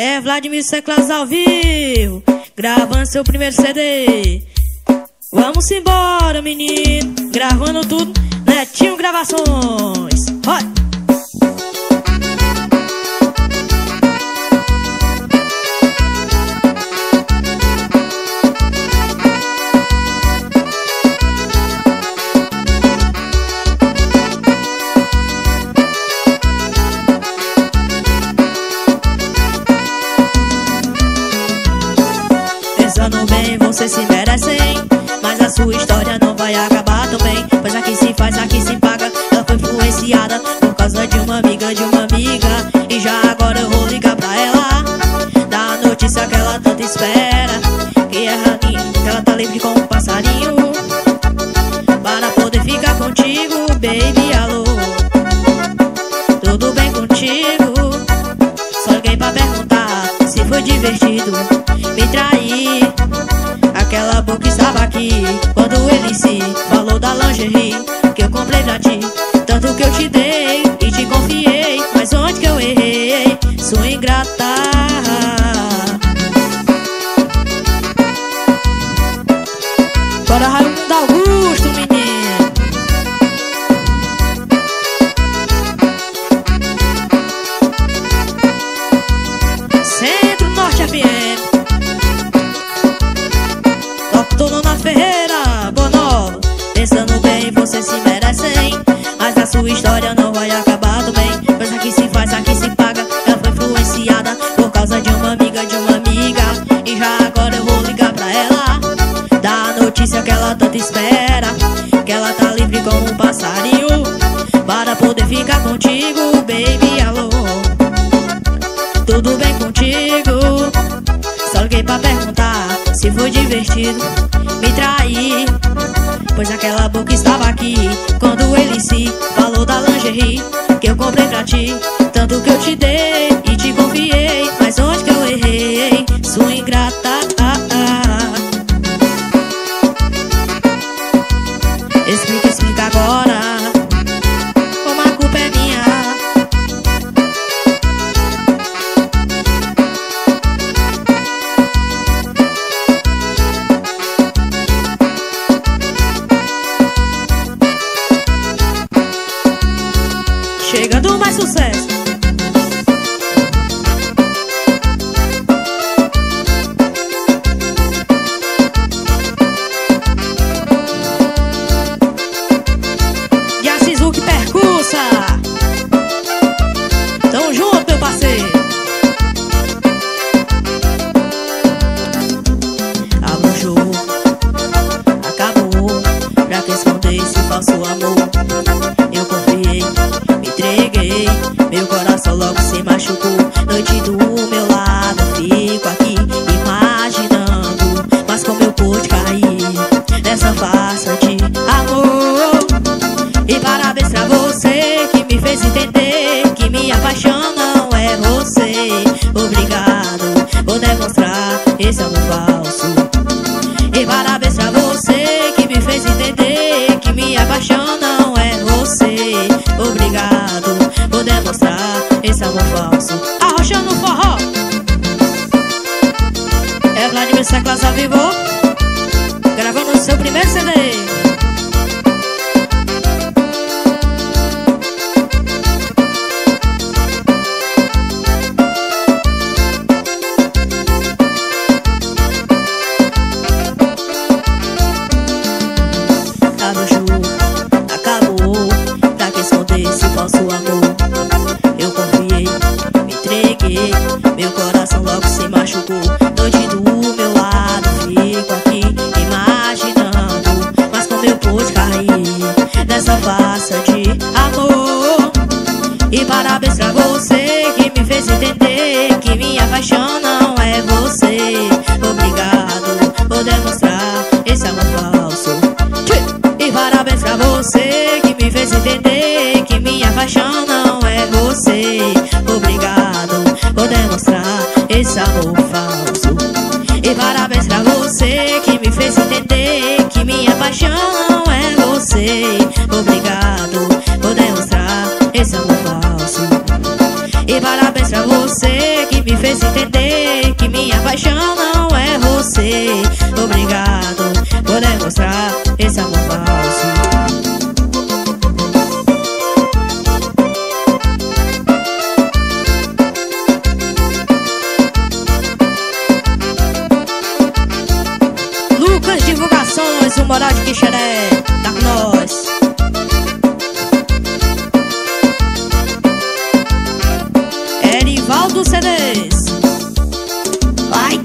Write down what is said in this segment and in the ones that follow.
É Vladimir Seclas ao vivo, gravando seu primeiro CD. Vamos embora, menino, gravando tudo, Netinho Gravações. Vai! Pensando bem, vocês se merecem, mas a sua história não vai acabar também. Pois aqui se faz, aqui se paga. Ela foi influenciada por causa de uma amiga, e já agora eu vou ligar pra ela, dar a notícia que ela tanto espera, que é rainha, que ela tá livre como um passarinho, para poder ficar contigo, baby, alô. Tudo bem contigo? Só liguei pra perguntar se foi divertido me trair. Aquela boca estava aqui quando ele se falou da lingerie que eu comprei pra ti. Tanto que eu te dei e te confiei, mas onde que eu errei? Sou ingrata. Bora Raimundo Augusto, menino. Centro-Norte FM. Dona Ferreira, boa nova. Pensando bem, vocês se merecem, mas a sua história não vai acabar também. Pois aqui se faz, aqui se paga. Ela foi influenciada por causa de uma amiga, e já agora eu vou ligar pra ela, dar a notícia que ela tanto espera, que ela tá livre como um passarinho, para poder ficar contigo, baby, alô. Tudo bem contigo? Só liguei pra perguntar se foi divertido me trair. Pois aquela boca estava aqui quando ele se falou da lingerie que eu comprei pra ti. Tanto que eu te dei e te confiei, mas onde que eu errei? Sou ingrata. Explica agora como a culpa é minha. Chegando mais sucesso. E a Sizuki Percussa. Tamo junto, meu parceiro. Abre o jogo, acabou. Pra que esconder esse falso amor? Eu confiei, me entreguei, meu coração logo se machucou. Noite do meu lado, fico aqui imaginando, mas como eu pude cair nessa farsa de amor. E parabéns pra você que me fez entender que minha paixão não é você. Obrigado, vou demonstrar esse amor falso. E parabéns pra você que me fez entender que minha paixão não é você. Obrigado, vou demonstrar esse amor falso. Arrochando no forró. É Vladimir Seclas ao vivo, Gravando seu primeiro CD. Abre o jogo, acabou. Pra que esconder esse falso amor? Eu confiei, me entreguei, meu coração logo se machucou. Noite do meu lado, fico aqui imaginando, mas como eu pude cair nessa farsa de amor. E parabéns pra você que me fez entender que minha paixão não é você. Obrigado, vou demonstrar esse amor falso. E parabéns pra você que me fez entender que minha paixão não é você. Obrigado, vou demonstrar esse amor falso. E parabéns pra você que me fez entender que minha paixão não é você. Obrigado, vou demonstrar esse amor falso. E parabéns pra você que me fez precisa entender que minha paixão não é você. Obrigado por demonstrar esse amor falso. Lucas Divulgações, o Moral de Quixeré, tá com nós. Erivaldo CDs. Vai!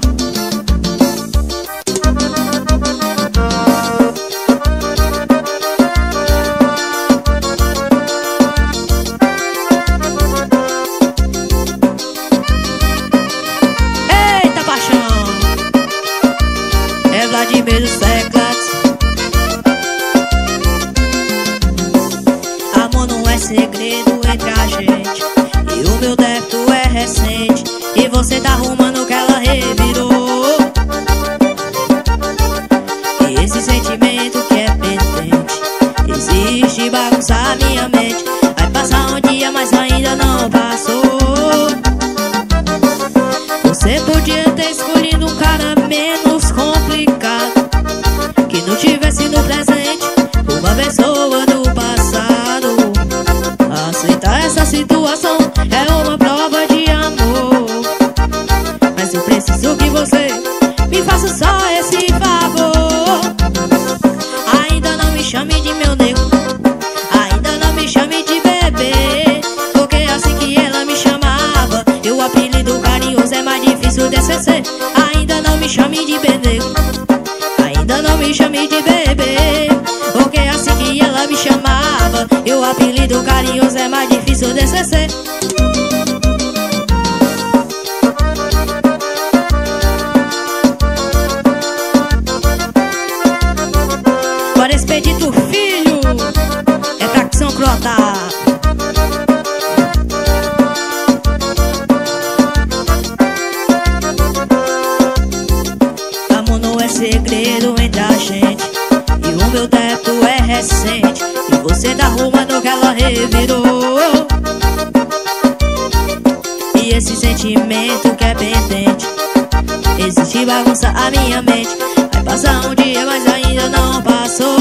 Eita paixão! É Vladimir dos teclados. Amor não é segredo entre a gente, e o meu débito é recente, e você tá arrumando que ela revirou. E esse sentimento que é pendente existe, bagunça a minha mente. Vai passar um dia, mas ainda não passou. Você podia ter escolhido um cara menos complicado, que não tivesse no presente uma pessoa do passado. Aceitar essa situação é uma prova de amor, mas eu preciso que você me faça só esse favor. Ainda não me chame de meu nego, ainda não me chame de bebê, porque assim que ela me chamava, o apelido carinhoso é mais difícil de esquecer. Ainda não me chame de bebê, ainda não me chame de bebê, porque assim que ela me chamava, o apelido carinhoso é mais difícil de esquecer. Bora Expedito Filho, é Tracção Crota. Amor não é segredo entre a gente, e o meu débito é recente, e você tá arrumando que ela revirou. E esse sentimento que é pendente existe, bagunça a minha mente. Vai passar um dia, mas ainda não passou.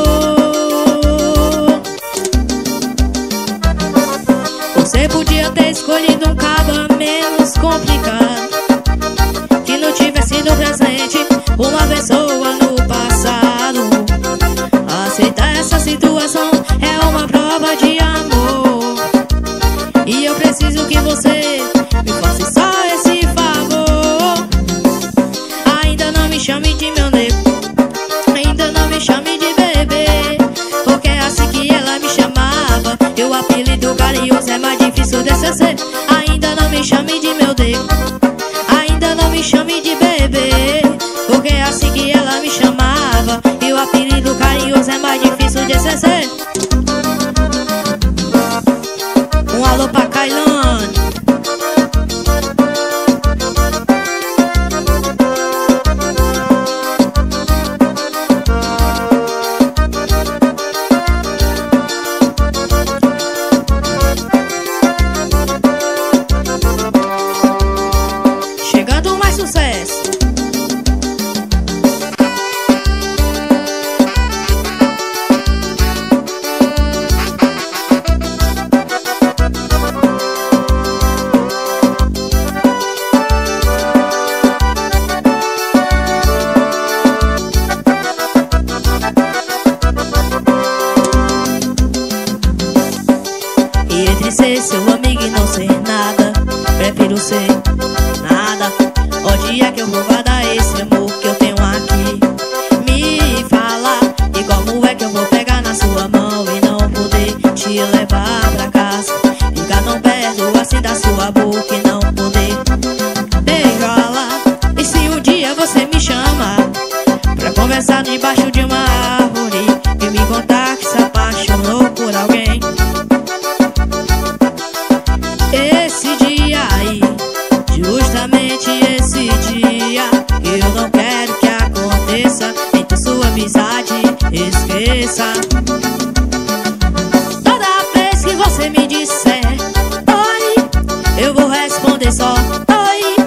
Você podia ter escolhido um cara menos complicado, que não tivesse no presente uma pessoa no passado. Aceitar essa situação é uma prova de amor, e eu preciso que você me faça só esse favor. Ainda não me chame de meu nego, ainda não me chame de bebê, porque assim que ela me chamava, o apelido carinhoso é mais difícil de esquecer. Ainda não me chame de meu nego, ainda não me chame de bebê, porque assim que ela me chamava, o apelido carinhoso é mais difícil de esquecer. Um alô pra Kailane. Chegando mais sucesso. E entre ser seu amigo e não ser nada, prefiro ser nada. Onde é que eu vou guardar esse amor que eu tenho aqui? Me fala, e como é que eu vou pegar na sua mão e não poder te levar pra casa? Ficar tão perto assim da sua boca e não poder beijá-la. E se um dia você me chama pra conversar debaixo de uma árvore e me contar que se apaixonou por alguém, esse dia aí, justamente esse dia, eu não quero que aconteça. Então sua amizade esqueça. Toda vez que você me disser oi, eu vou responder só oi.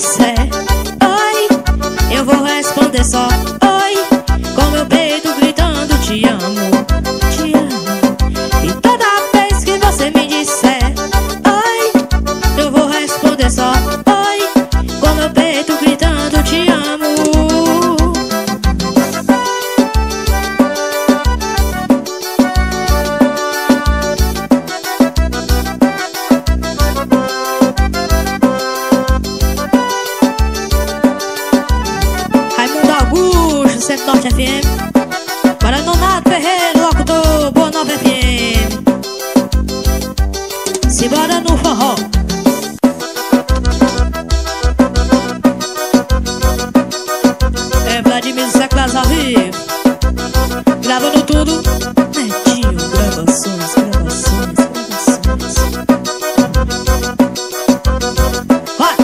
disser oi, eu vou responder só oi, com meu peito gritando te amo, te amo. E toda vez que você me disser oi, eu vou responder só oi, com meu peito gritando te amo. Raimundo Augusto, Centro Norte FM. Paranonato Ferreira, locutor, Boa Nova FM. Simbora no forró. É Vladimir Seclas ao vivo, gravando tudo. Netinho, gravações, gravações, gravações. Vai!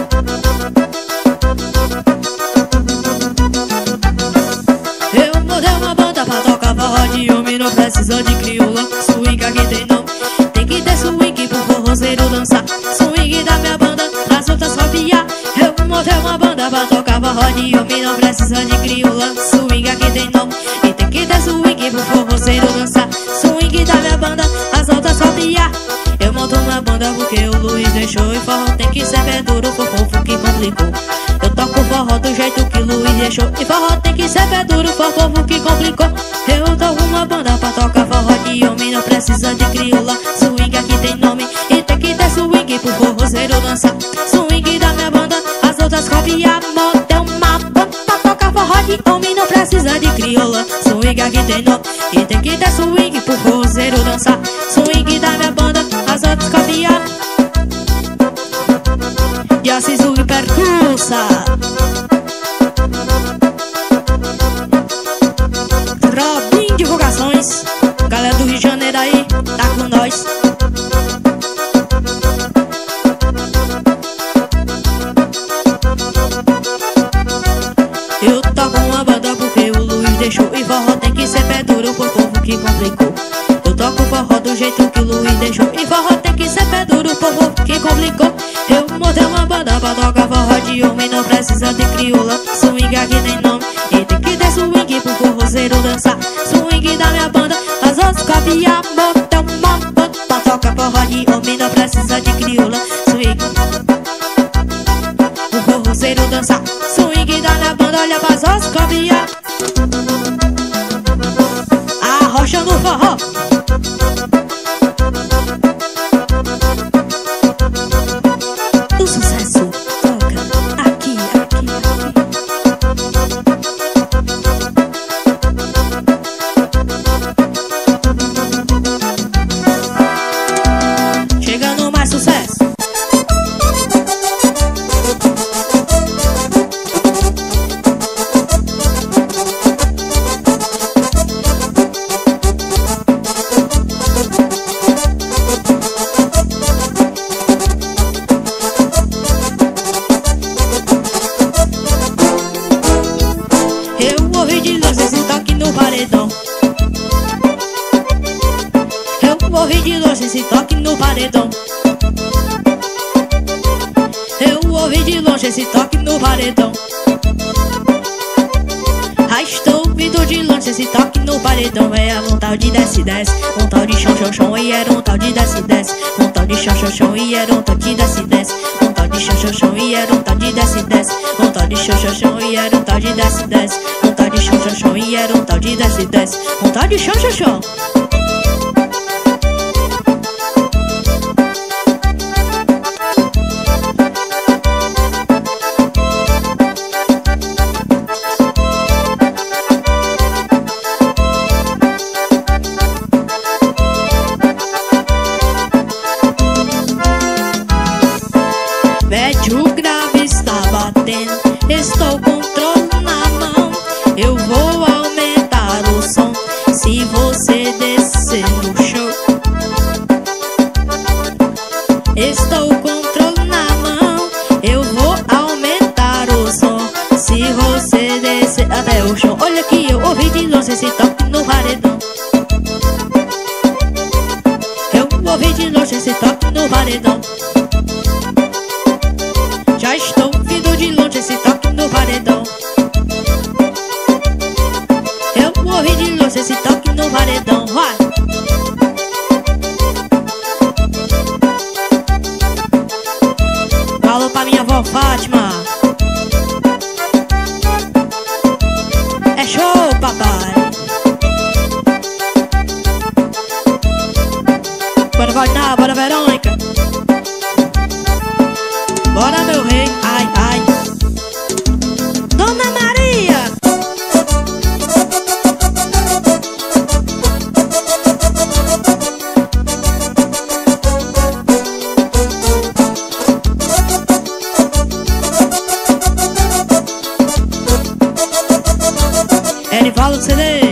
Eu montei uma banda pra tocar forró de homem, não precisa de crioula. Swing aqui tem nome, tem que ter swing pro forrozeiro dançar. Swing da minha banda, as outras copiar. Eu montei uma banda pra tocar forró de homem, não precisa de crioula. Swing aqui tem nome, e tem que ter swing pro forrozeiro dançar. Swing da minha banda, as outras copiar. Eu monto uma banda porque o Luiz deixou, e forró tem que ser pé duro, foi fofo que complicou. Eu toco forró do jeito que o Luiz deixou, e forró tem que ser pé duro, foi fofo que complicou. Eu toco uma banda pra tocar forró de homem, não precisa de crioula. Swing aqui tem nome, e tem que ter swing pro forrozeiro dançar. Swing da minha banda, as outras copiar. Montei uma banda pra tocar forró de homem, não precisa de crioula. Swing aqui tem nome, e tem que ter swing pro forrozeiro dançar. Swing da minha banda, as outras copiar. De Assis e percursa. Robin Divulgações, galera do Rio de Janeiro aí, tá com nós. Eu toco uma banda porque o Luiz deixou, e forró tem que ser pé duro, foi o povo que complicou. Eu toco forró do jeito que o Luiz deixou, e forró tem que ser pé duro, foi o povo que complicou. Eu montei uma banda pra tocar forró de homem, não precisa de crioula. Swing aqui tem nome, e tem que ter swing pro forrozeiro dançar. Swing da minha banda, as outras copiar. Montei uma banda pra tocar forró de homem, não precisa de crioula. Swing pro forrozeiro dançar. Swing da minha banda, olha pras outras copiar. A rocha no forró. O sucesso toca aqui, aqui, aqui. Chegando mais sucesso. Eu morri de luz esse toque no paredão. Eu morri de luz esse toque no paredão. Eu ouvi de longe esse toque no paredão. Ah, estou ouvindo de longe esse toque no paredão. É um tal de desce, desce, um tal de chão, chão, chão. E era um tal de desce, desce, um tal de chão, chão, chão. E era um tal de desce, desce, um tal de chão, chão, chão. E era um tal de desce, desce, um tal de chão, chão, chão. E era um tal de desce, desce, um tal de chão, chão, chão. E era um tal de desce, desce, um tal de chão, chão, chão. Médio grave está batendo, estou com o controle na mão. Eu vou aumentar o som se você descer no chão. Estou com o controle na mão, eu vou aumentar o som se você descer até o chão. Olha aqui, eu ouvi de longe esse toque no paredão. Eu ouvi de longe esse toque no paredão. Já estou vindo de pra minha avó Fátima. É show, papai. Bora Valdinal, bora Verônica. Bora meu rei, ai, ai. Dona Maria. Fala do CD.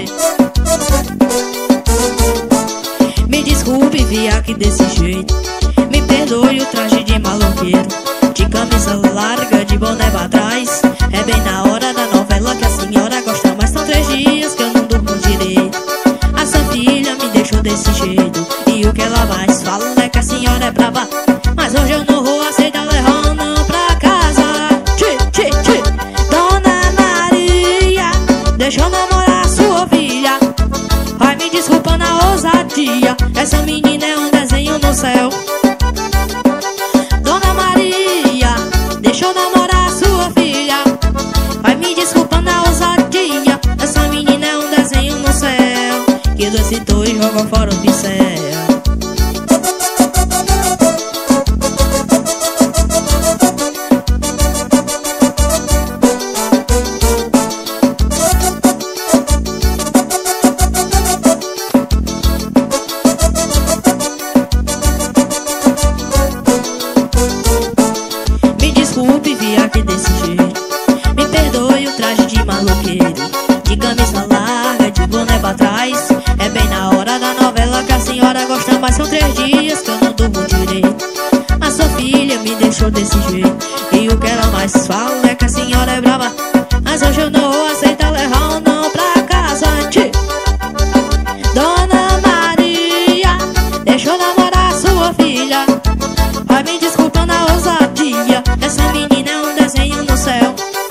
Me desculpe vir aqui desse jeito. Me perdoe o traje de maloqueiro, de camisa larga, de boné pra trás. É bem na hora da novela que a senhora gosta, mas são 3 dias que eu não durmo direito. A sua filha me deixou desse jeito, e o que ela mais fala é que a senhora é brava. Mas hoje eu não vou aceitar levar não pra casa. Dona Maria, deixa eu namorar sua filha. Vai me desculpa na ousadia, essa menina é um desenho no céu. Dona Maria, deixa eu namorar sua filha. Vai me desculpa na ousadia, essa menina é um desenho no céu. Que dois e dois jogam fora o pincel. De camisa larga, de boné pra trás. É bem na hora da novela que a senhora gosta, mas são 3 dias que eu não durmo direito. A sua filha me deixou desse jeito, e o que ela mais fala é que a senhora é brava. Mas hoje eu não vou aceitar levar um não pra casa. Dona Maria, deixa eu namorar sua filha. Vai me desculpa na ousadia, essa menina é um desenho no céu.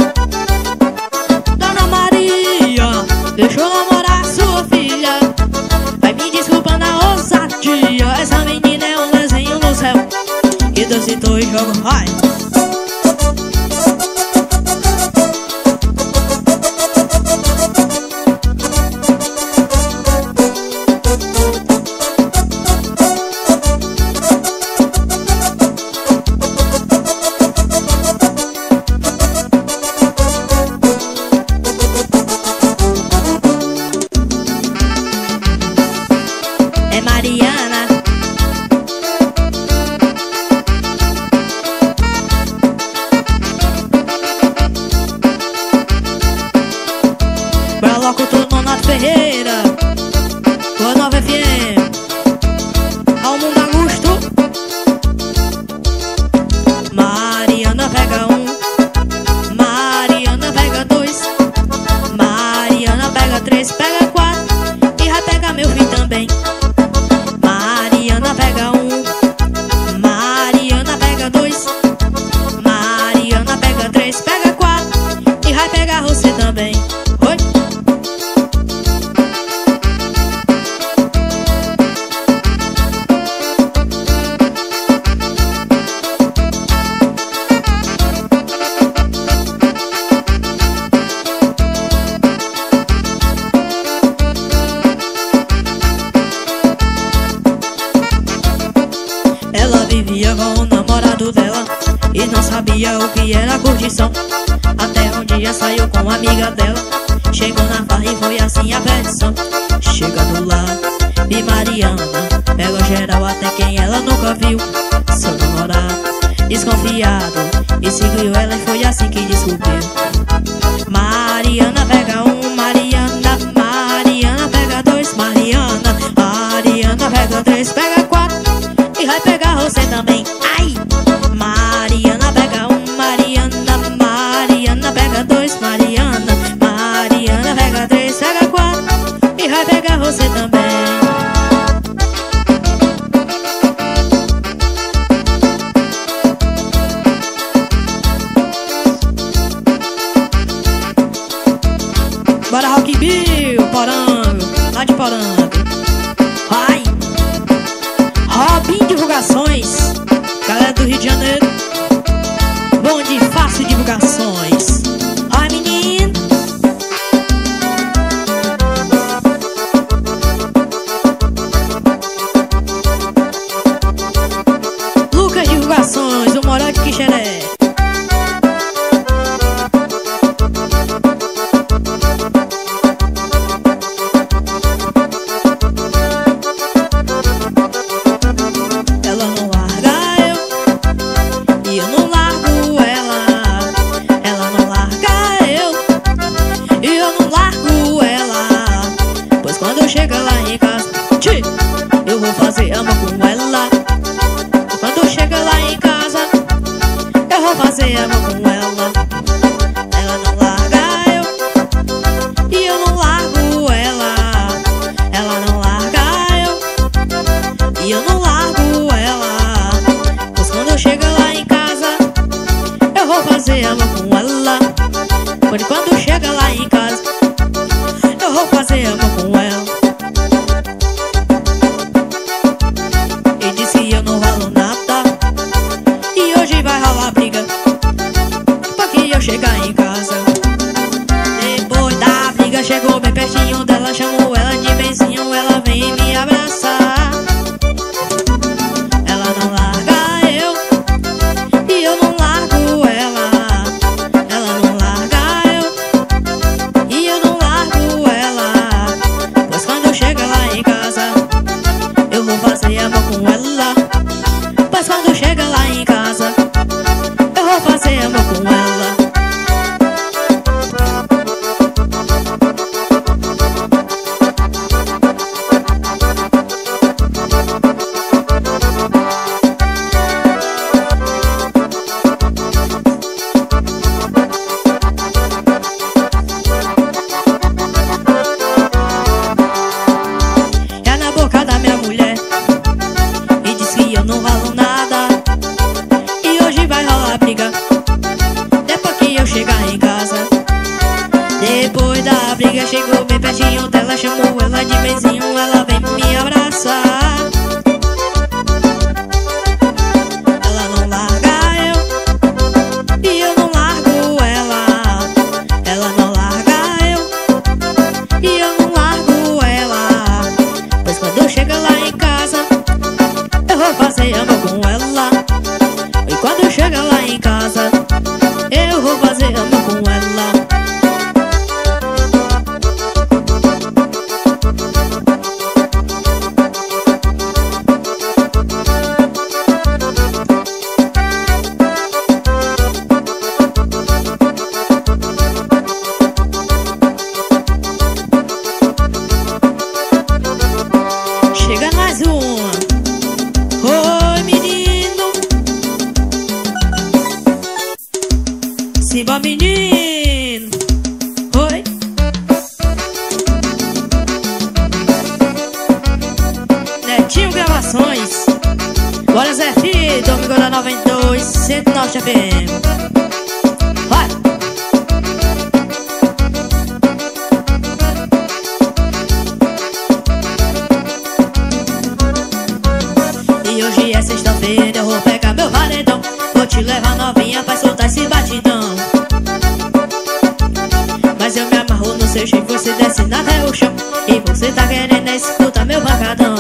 Deixa eu namorar sua filha. Vai me desculpa na ousadia, essa menina é um desenho no céu. E dois e dois jogam, vai. Mariana, bora logo tudo no Nato Ferreira, Boa Nova FM, ao mundo Augusto. Mariana pega 1, Mariana pega 2, Mariana pega 3, pega 4 e vai pegar meu filho também. Mariana pega 1, Mariana pega 2, Mariana pega 3, pega 4 e vai pegar você também. Oi? Vivia com o namorado dela e não sabia o que era curtição. Até um dia saiu com uma amiga dela, chegou na farra e foi assim a versão. Chegando lá, vi Mariana, pegou geral até quem ela nunca viu. Seu namorado, desconfiado, e seguiu ela e foi assim que descobriu. Mariana pega 1, Mariana, Mariana pega 2, Mariana, Mariana pega 3, pega 4 e vai pegar você também. Ai! Mariana pega 1, Mariana, Mariana pega 2, Mariana, Mariana pega 3, pega 4 e vai pegar você também. Divulgações. Ai, menino. Lucas Divulgações, o Moró de Quixeré. Chega lá em casa, eu vou fazer amor com ela. Quando chega lá em casa, eu vou fazer amor com ela. Ela não larga eu, e eu não largo ela. Ela não larga eu, e eu não largo ela. Pois quando chega lá em casa, eu vou fazer amor com ela. Quando chega lá em casa, eu vou fazer amor com ela. Eu não valo nada e hoje vai rolar briga pra que eu chegar em casa. Depois da briga chegou bem pertinho dela, chamou ela de benzinho, ela vem me abraçar. Ela não larga eu e eu não largo ela. Ela não larga eu e eu não largo ela. Pois quando chega lá em casa, eu vou fazer amor com ela. Mas quando chega lá em casa, eu vou fazer amor com ela. É na boca da minha mulher e diz que eu não valo nada e hoje vai rolar briga depois que eu chegar em casa. Depois da briga chegou bem pertinho dela, chamou ela de benzinho, ela vem me abraçar. Ela não larga eu e eu não largo ela. Ela não larga eu e eu não largo ela. Pois quando chega lá em casa, eu vou fazer amor com ela. E quando chega lá em casa, eu vou fazer amor com ela. Chega mais uma. Oi, menino. Simba, menino. Oi. Netinho Gravações. Bora, Zé Fi, domingo da 92, Centro Norte FM. Vai. E hoje é sexta-feira, eu vou pegar meu paredão. Vou te levar novinha pra soltar esse batidão. Mas eu me amarro no seu jeito, você desce até o chão. E você tá querendo escutar meu pancadão.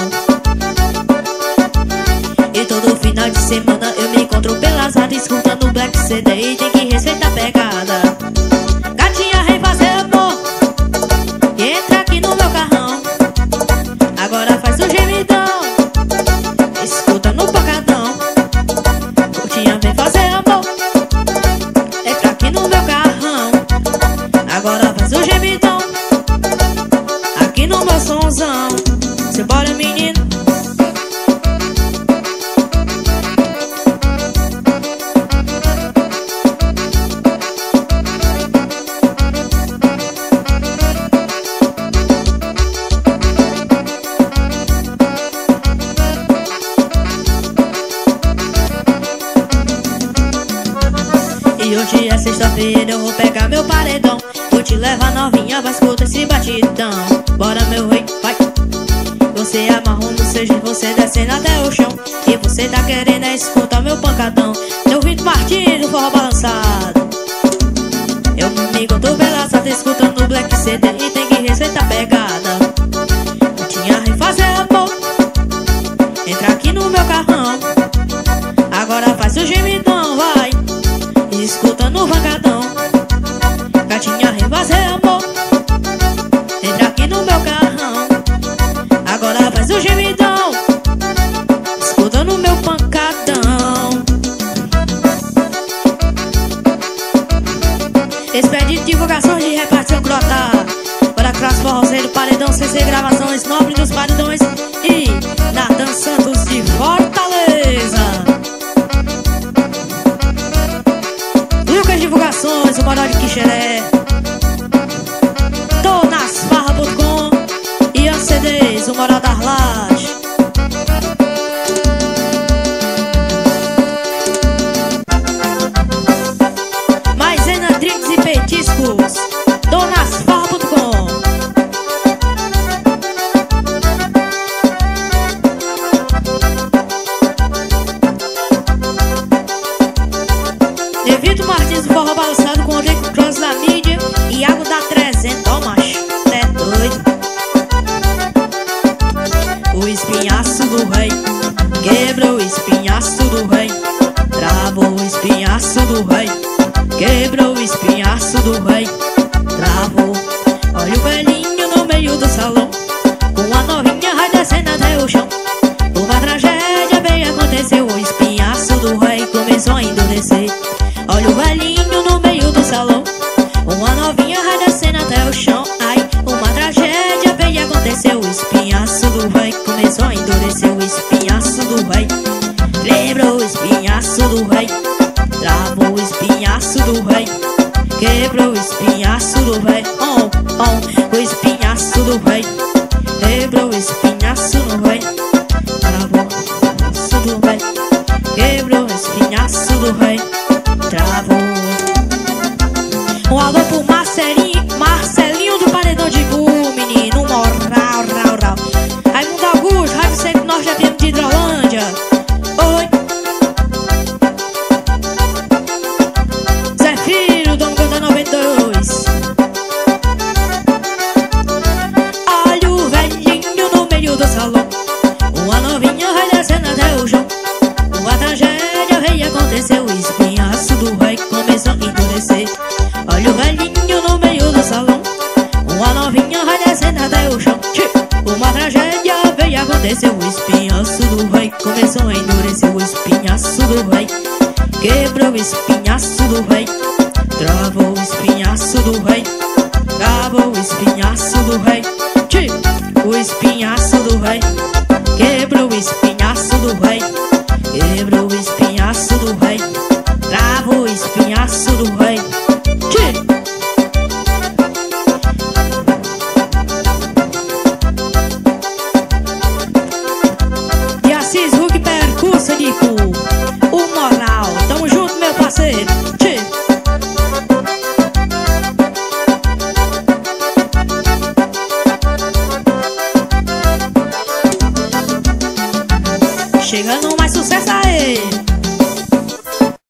E todo final de semana eu me encontro pelas rádios escutando Black CD. E tem que respeitar a pegada. Gatinha, vem fazer amor e entra aqui no meu carrão. Agora faz o gemidão, escuta no pancadão. Gatinha, vem fazer amor, entra aqui no meu carrão. Agora faz o gemidão, aqui no meu sonzão. Simbora, menino. E hoje é sexta-feira, eu vou pegar meu paredão. Vou te levar novinha, vai escutar esse batidão. Bora, meu rei, vai. Você amarrou no seu jeito, você descendo até o chão. E você tá querendo escutar meu pancadão. Teu Vitor Martins, do forró balançado. escutando o Black CD e tem que respeitar a pegada. Tinha rei fazer amor, entra aqui no meu carrão. Agora faz o gemidão, vai, escutando o vagadão. Gatinha rei fazer amor, entra aqui no meu carrão. Agora faz o gemidão, escutando o meu pancadão. Esse pede divulgações de repartição crota para Cross Forrozeiro, Paredão, CC Gravações, Nobre dos Paredões e Nathan Santos de Fortaleza. Lucas Divulgações, o Moral de Quixeré, Tonasfarra.com e ACDs, o Moral das Lajes. Maisena Drinks e Petiscos, Tonasfarra.com. Evito Martins do Forró Balançado com Rodrigo Cross da mídia e Iago da 300, ó macho, é doido. O espinhaço do rei quebrou o espinhaço do rei, travou o espinhaço do rei, quebrou o espinhaço do rei, travou. Olha o velhinho no meio do salão, com a novinha vai descendo até o chão. Uma tragédia bem aconteceu, o espinhaço do rei começou a endurecer. Olha o velhinho no meio do salão, uma novinha vai descendo até o chão. Ai, uma tragédia bem aconteceu, o espinhaço do rei começou a endurecer. O espinhaço do rei quebrou o espinhaço do rei, travou o espinhaço do rei, quebrou o espinhaço do rei. O espinhaço do rei quebrou o espinhaço do rei, travou o espinhaço do rei, quebrou o espinhaço do rei, travou. Um alô pro Marcelinho do Paredão de Ipu, menino, moral, rau. Raimundo Augusto, Rádio Centro Norte FM de Hidrolândia. Oi. Zé Filho, Dom Canta 92. Olha o velhinho no meio do salão, uma novinha vai descendo até o chão. Uma tragédia rei aconteceu, o espinhaço do rei começou a endurecer. Olha o velhinho no meio do salão, uma novinha vai descendo até o chão. Uma tragédia veio acontecer, o espinhaço do rei começou a endurecer. O espinhaço do rei quebrou o espinhaço do rei, travou o espinhaço do rei, travou o espinhaço do rei. O espinhaço do rei quebrou o espinhaço do rei, quebrou o espinhaço do rei, travou o espinhaço do rei.